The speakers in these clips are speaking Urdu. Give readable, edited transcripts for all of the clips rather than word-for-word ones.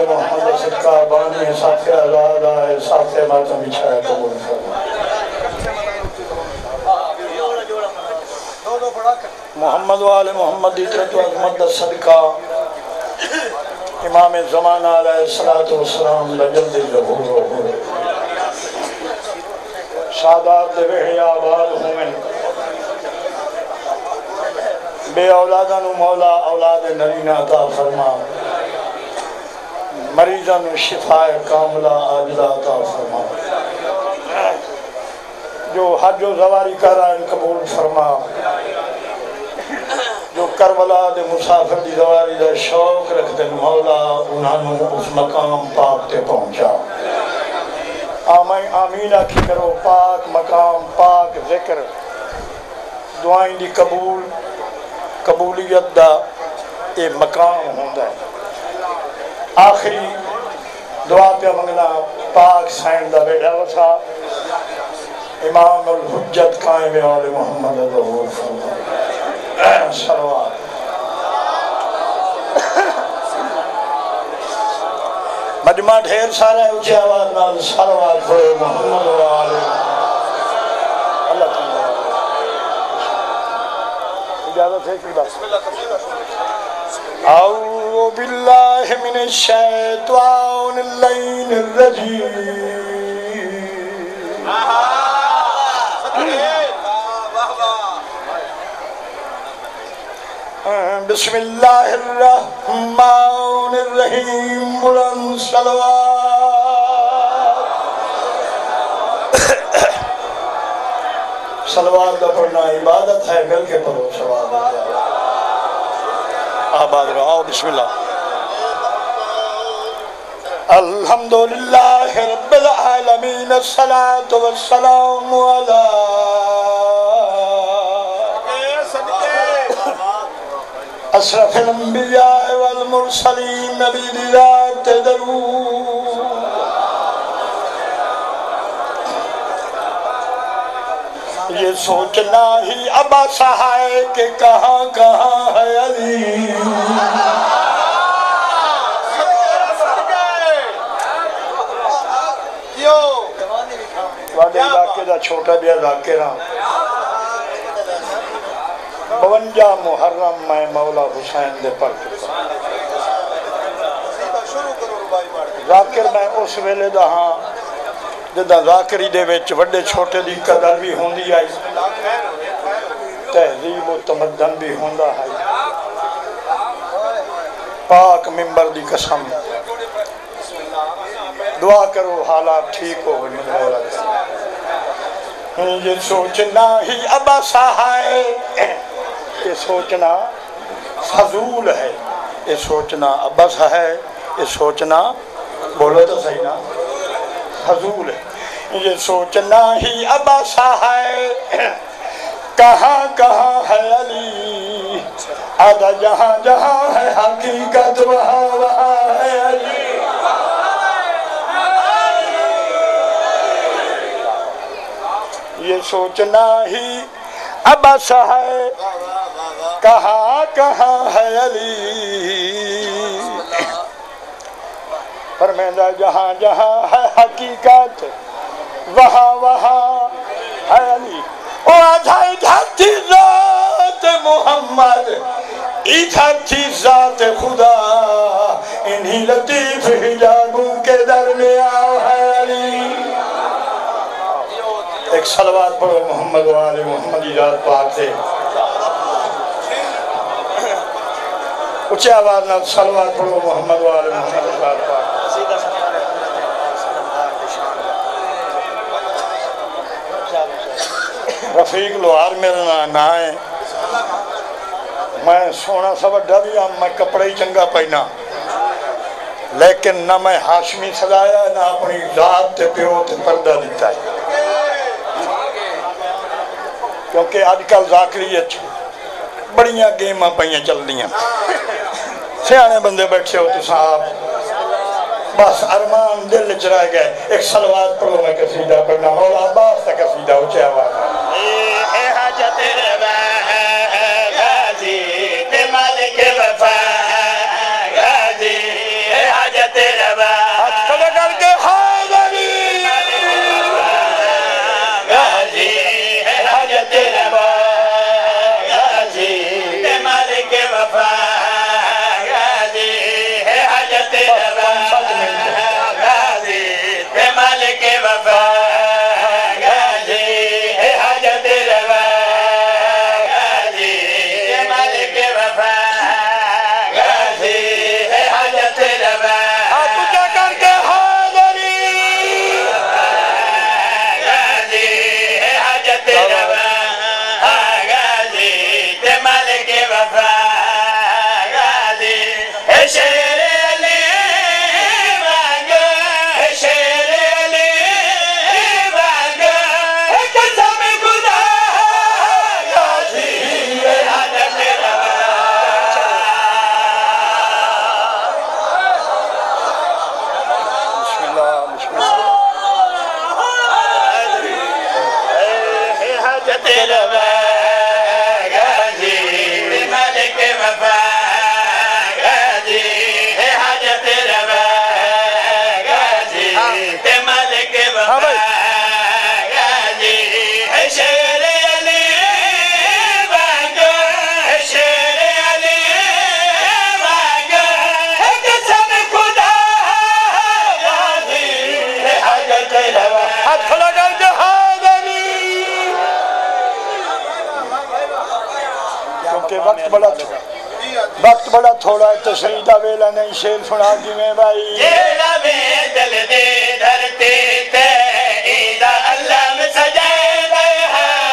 آل محمد صدقہ بانی ساتھ آزاد آئے ساتھ ماتم بچھائے قبول فرما محمد و آل محمد اطرت و عظمت صدقہ امام زمان علیہ السلام لجلد ظہور سادات وحی آباد ہومن بے اولادان مولا اولاد نرینہ عطا فرما مریضان شفاء کاملہ عاجلہ عطا فرما جو حج و زواری کرائن قبول فرما جو کربلا دے مسافر دی زواری دا شوق رکھ دے مولا انہوں اس مقام پاک تے پہنچا آمین آکھی کرو پاک مقام پاک ذکر دعائیں دی قبولیت دا اے مقام ہوندہ ہے آخری دعا پہ منگنا پاک سائن دا بیٹھا وسا امام الحجت قائم آل محمد ظہور فرما صلوات مجمع ڈھیر سارا ہے اچھے آواز نال صلوات پڑھو محمد و آل اللہ تعالیٰ اجازت ہے کہ بس اعوذ باللہ من الشیطان اللعین الرجیم بسم اللہ الرحمن الرحیم بلند صلوات صلوات کا پڑھنا عبادت ہے مل کے پڑھو صلوات آباد رہو بسم اللہ الحمدللہ رب العالمین الصلاة والسلام علی اشرف الانبیاء والمرسلین نبی ذات درود یہ سوچنا ہی اب آسا ہے کہ کہاں کہاں ہے علی واقعی علاقے دا چھوٹا بھی علاقے رہا 52 محرم میں مولا حسین دے پر ذاکر میں اس ویلے دا ہاں جدہ ذاکری دے ویچ وڈے چھوٹے دی قدر بھی ہوندی آئی تہذیب و تمدن بھی ہوندہ ہے پاک ممبر دی قسم دعا کرو حالات ٹھیک ہو یہ سوچنا ہی اب آسا ہے یہ سوچنا فضول ہے یہ سوچنا ابس ہے یہ سوچنا بولو تو صحیح نا فضول ہے یہ سوچنا ہی اب آسا ہے کہاں کہاں ہے علی آدھا جہاں جہاں ہے حقیقت وہاں وہاں ہے علی یہ سوچنا ہی اب آسا ہے کہاں کہاں ہے علی فرمیدہ جہاں جہاں ہے حقیقت وہاں وہاں ہے علی او آدھا ادھر تھی ذات محمد ادھر تھی ذات خدا انہی لطیف حجابوں کے درمیان ہے علی ایک صلوات پڑھو محمد و آل محمد ذات پاک سے اچھے آواز نہ صلوات پڑھو محمد و آل محمد ذات پاک رفیق لوہار میرا نہ ہے میں سونا سا بڑھا بھی ہوں میں کپڑے ہی چنگا پہنا لیکن نہ میں ہاشمی سجایا نہ اپنی ذات تے پیو تے پردہ دیتا ہے کیونکہ آج کل ذاکریت بڑیاں گیماں پہیاں چل دیاں سیانے بندے بیٹھے ہو تو صاحب بس ارمان دل چرائے گئے ایک صلوات پڑھو میں قصیدہ پڑھنا مولا عباس تا قصیدہ اچھے آواز اے حاجت ربا غازی تے مالک وفا غازی اے حاجت روا ہاتھ کھڑے کر کے حیدری غازی ہے حاجت روا غازی ہے مالک وفا غازی ہے حاجت روا غازی ہے مالک وفا غازی ہے حاجت روا غازی ہے مالک وفا غازی ہے حاجت روا ہاتھ اونچا کر کے حیدری غازی ہے حاجت روا غازی ہے مالک وفا غازی ہے شیر علی مانگا ہے شیر علی مانگا ہے قسم خدا غازی ہے حاجت روا بسم اللہ بسم اللہ ہے حاجت روا غازی ہے مالک وفا غازی ہے حاجت روا غازی ہے مالک وفا غازی ہے شیر علی مانگا ہے شیر علی مانگا ہے قسم خدا غازی ہے حاجت روا ہاتھ کھڑا کر کے حیدری کیونکہ وقت بڑا تھوڑا ہے تشریح دا ویلا نہیں شیر سنا دی میں بھائی جیڑا میں دل دے دھرتے تے عیدہ اللہ میں سجائے گئے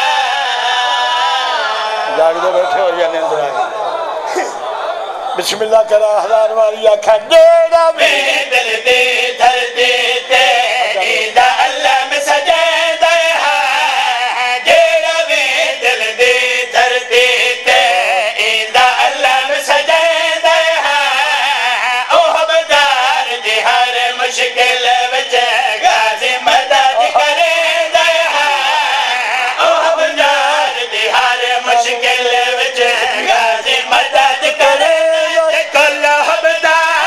جاگ دے بیٹھے ہو یا نیندر آئی بسم اللہ کرا ہزار واری آکھا جیڑا میں میں دل دے دھرتے تے عیدہ اللہ میں سجائے گئے جیڑا میں دل دے دھرتے تے عیدہ اللہ میں سجائے گئے او حبدار دی ہر مشکل وچ غازی مدد کرے گئے او حبدار دی ہر مشکل وچ غازی مدد کرے تے کل حبدار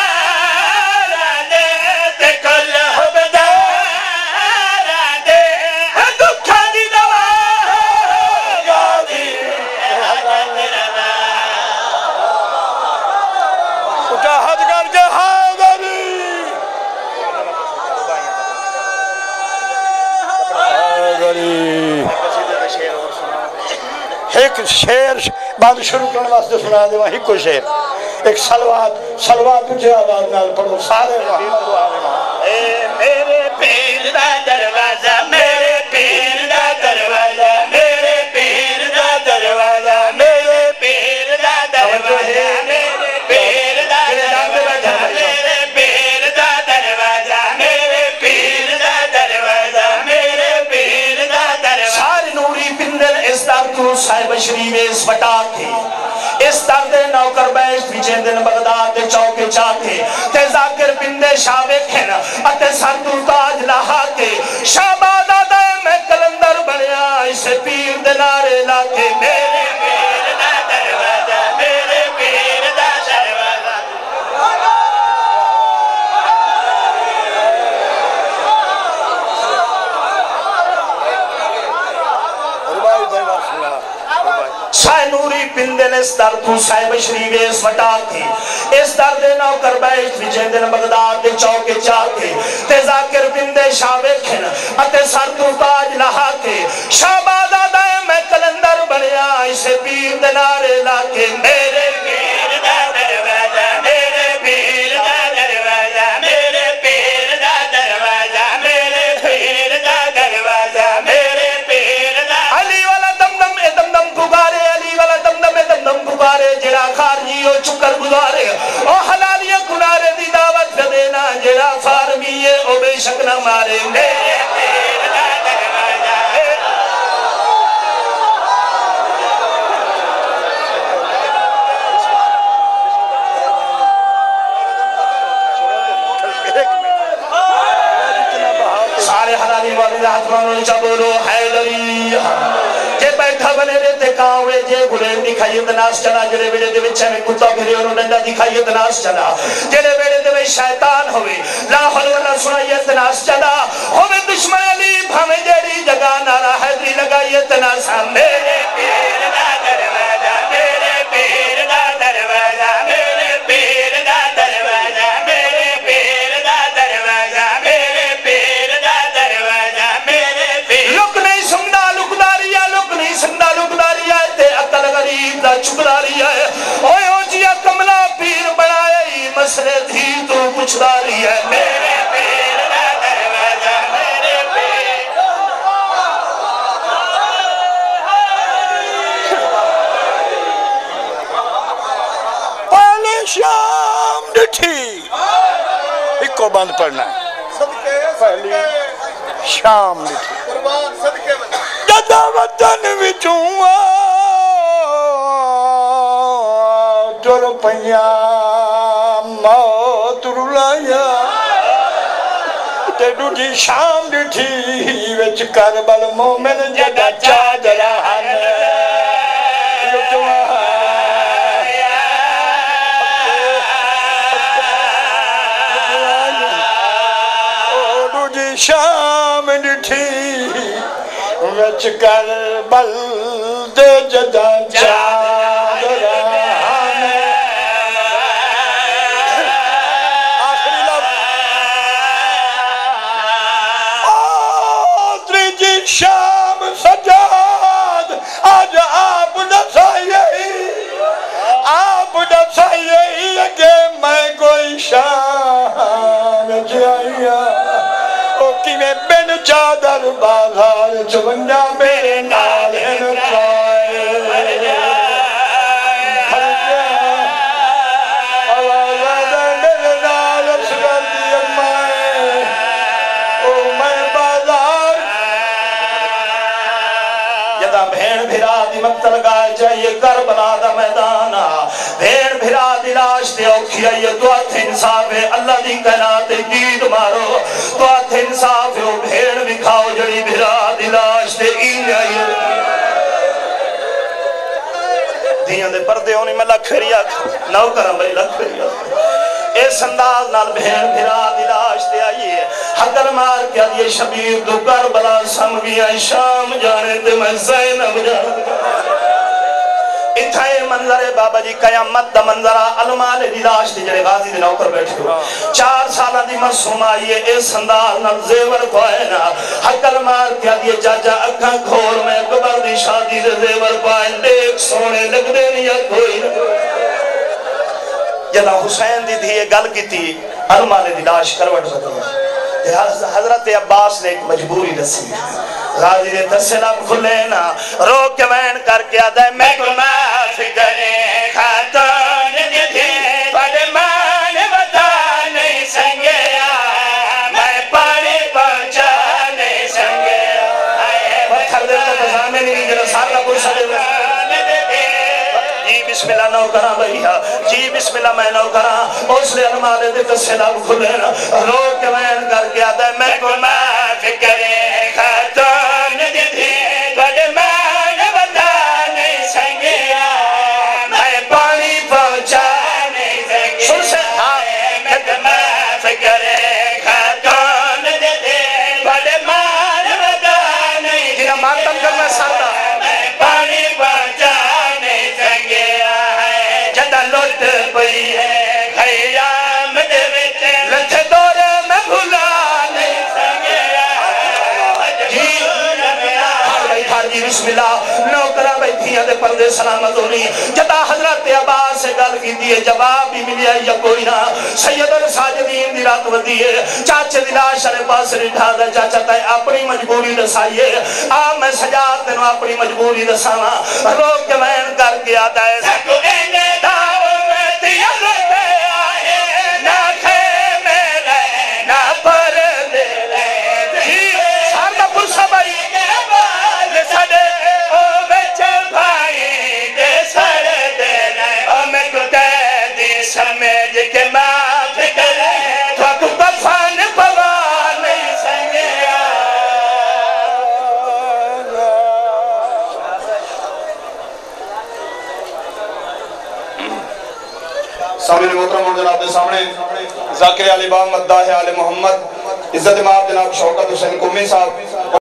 تے کل حبدار دے دکھا دی دوا غازی حاجت روا اٹھا ہاتھ کر کے حیدری حیدری ایک شیر بعد شروع کرنے واسطے سنا دے وہاں کو شیر ایک سلوات اٹھے آواز نال پڑھو سارے محمد و آل محمد اے میرے پیر دا دروازہ میرے پیر دا دروازہ میرے پیر دا دروازہ میرے پیر دا دروازہ میرے پیر دا دروازہ میرے پیر دا دروازہ میرے پیر دا دروازہ میرے پیر دا دروازہ سارے نوری پندر اس دار کو صاحب شریف اس بٹا کے اس درد نوکر بیش پیچھے دن بغداد چوکے چاکے تے ذاکر پندے شاوے کھینا اتے سردو تاج لہا کے شاباد آدھے میں کلندر بنیا اسے پیر دنارے لاکے میرے پیر دا دروازہ میرے پیر دا دروازہ ربائی بھائی واسلہ شاہ نوری پندن اس در کو صاحب شریف اس وٹا کے اس در دے نوکر بیش پیچھے دن بغداد دے چوکے چاکے تے ذاکر پندے شاوے کھن اتے سردو تاج لہا کے شاباد آدھے میں کلندر بنیا اسے پیر دنارے لاکے میرے پیر دا دروازہ میرے پیر دا دروازہ میرے پیر دا دروازہ میرے پیر دا دروازہ میرے پیر دا علی والا دم دم اے دم دم پکارے علی والا دم دم اے دم دم پکارے جڑا خارجی ہو چکر گزارے او حلالیہ کنارے دی دعوت دینا جڑا فارمی ہے او بے شک نہ مارے میرے پیر دا دروازہ سارے حلالی والی رات مانو چا بولو حیدری کہ بیٹھا بنے رہتے کاؤے جے گلیم دکھائیے تناس چلا جڑے بیڑے دے وچے میں کتا پھرے انہوں ڈنڈا دکھائیے تناس چلا جڑے بیڑے دے وچ شیطان ہوئے لا حول ولا سنائیے تناس چلا ہوئے دشمن علی بھامے جیڑی جگہ نارا حیدری لگائیے تناس میرے پیر دا دروازہ میرے پیر دا دروازہ میرے پیر دا دروازہ میرے پیر دا دروازہ میرے پیر دا دروازہ میرے پیر لک نہیں سنگا لکداریا لک نہیں سنگا لکداریا تے عقل غریب دا چکداریا ہے اوے او جیا کملا پیر بنائے مسئلے تھی تو کچھ داری ہے میرے پیر دا دروازہ میرے پیر پہلے شام ڈٹھی ایک کو بند پڑھنا ہے پہلی شام ڈٹھی جدہ وطن وچوں ٹر پیاں موت رلایا تے ڈٹھی شام ڈٹھی وچ کربل مومن جدہ چادران شام ڈٹھی وچ کربل دے جدہ چادران آخری لفظ آدری جی شام سجاد آج آپ دسائیے کہ میں کوئی شام جائیا کی میں بن چادر بازار چونجا میرے نالن پائے آوازہ میرے نال سگر دی امائے او میں بازار جدا بھین بھرا دی مقتل گائے جائیے کربلا دا میدانا بھین بھرا دی لاش دے اوکھی آئیے تو آتھ انصاف ہے اللہ دی کائنات گید مارو تو آتھ انصاف ہے وہ بھین بکھاؤ جڑی بھرا دی لاش دے این آئیے دیاں دے پردے ہونی میں لکھ پھریا نو کرم بھائی لکھ پھریا اس انداز نال بھین بھرا دی لاش دے آئیے حقل مار کیا دیئے شبیر دو کربلا سمگیاں شام جانے تے میں زینب جانے اتھائے منظر بابا جی قیامت دا منظرہ علماء دی لاش دی جڑے غازی دی نوکر بیٹھے ہو 4 سالہ دی معصوم آئیے اس انداز نال زیور کو آئے نا حقل مار کیا دیئے جاجا اکھاں کھول میں قبر دی شادی دے زیور کو آئے دیکھ سونے لگ دے نیا کوئی جدا حسین دی تھی یہ گل کی تھی علماء دی لاش کروٹ بدل حضرت عباس نے ایک مجبوری دسی غازی نے تسلام کھلینا روک کے وین کر کے آدھے میں کو معاف کرے خاتون دیدھی پڑمان بتا نہیں سنگیا میں پانی پہنچا نہیں سنگیا پتھر دیتا تزامے نہیں جنہا سارا پوچھا دیتا جی بسم اللہ نو کرا بھئیہ جی بسم اللہ میں نو کرا اس لئے علماء دے تسلام کھلینا روک کے وین کر کے آدھے میں کو معاف کرے خاتون دیدھی پڑمان بتا نہیں سنگیا میں پانی پہنچا نہیں سنگیا سن سے میں کو معاف کرے خاتون دیدھی پڑمان بتا نہیں جنہا ماتم کرنا سارتا میں پانی پہنچا نہیں سنگیا جدہ لوٹ پئی ہے خیام دے وچے لچھ دور میں بھولا نہیں سنگیا جی بسم اللہ نوکرہ بیٹھیاں دے پردے سلامت ہونی جدا حضرت عباس سے گل کی دیئے جواب بھی ملیا یا کوئی نہ سید الساجدین دی رات ودیئے چاچے دلا شر پاس رٹھا دا چاچا تائے اپنی مجبوری دسائیے میں سجاد تینوں اپنی مجبوری دسانا روک کے مین کر کے آتا ہے سکو اینے داؤ میں دیا روپے آئے نہ خیمے رہے نہ پر دے رہے سارنا پرسا بھائی سڑے او بچے بھائی دے سڑے دے رہے او میں کتے دی سمیج کے معاف کرے تو کو کفان پوا نہیں سنگیا سامنے محترم اور جناب کے سامنے ذاکر علی بام مداح آل محمد عزت امام جناب شوکت حسین قومی صاحب